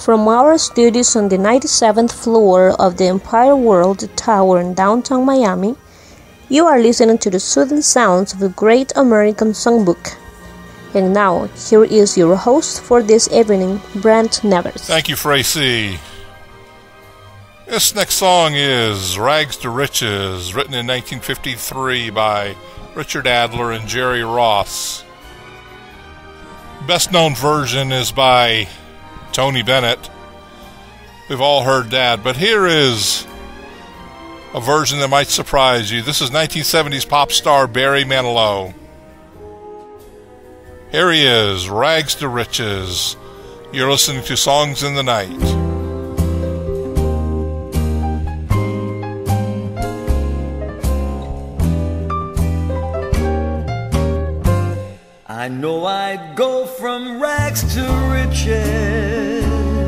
From our studios on the 97th floor of the Empire World Tower in downtown Miami, you are listening to the soothing sounds of the great American songbook. And now, here is your host for this evening, Brent Nevers. Thank you, Tracy. This next song is Rags to Riches, written in 1953 by Richard Adler and Jerry Ross. Best known version is by Tony Bennett. We've all heard that, but here is a version that might surprise you. This is 1970s pop star Barry Manilow. Here he is, Rags to Riches. You're listening to Songs in the Night. I know I'd go from rags to riches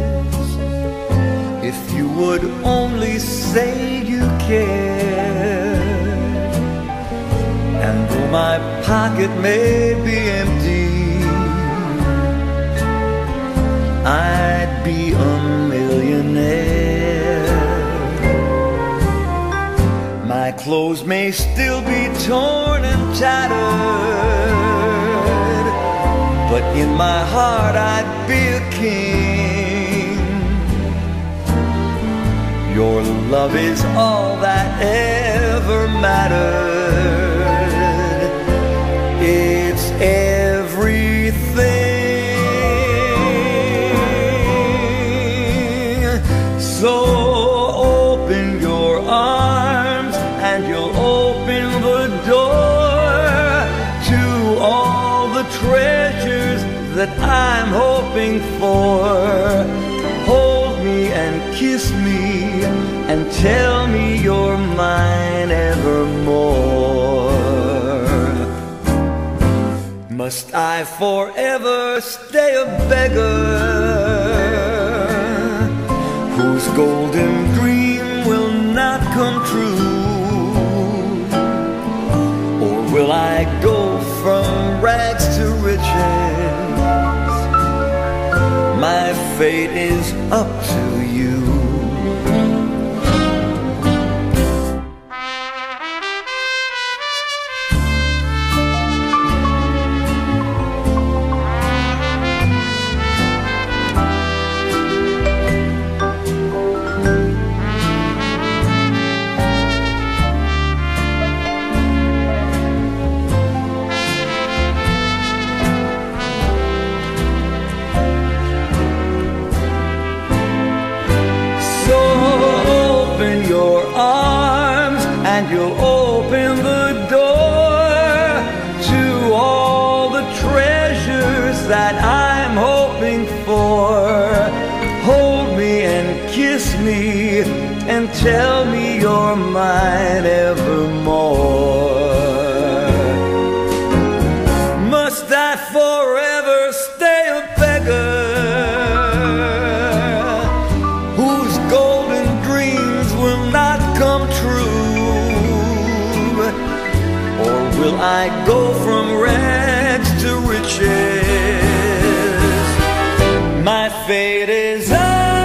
if you would only say you care. And though my pocket may be empty, I'd be a millionaire. My clothes may still be torn and tattered, but in my heart I'd be a king. Your love is all that ever mattered. It's everything. So open your arms and you'll open the door to all the treasures that I'm hoping for. Hold me and kiss me and tell me you're mine evermore. Must I forever stay a beggar whose golden dream will not come true? Or will I go from rags to riches? My fate is up to you. And you'll open the door to all the treasures that I'm hoping for. Hold me and kiss me and tell me you're mine evermore. Must I forever stay a beggar whose golden dreams will not come true? Or will I go from rags to riches? My fate is up.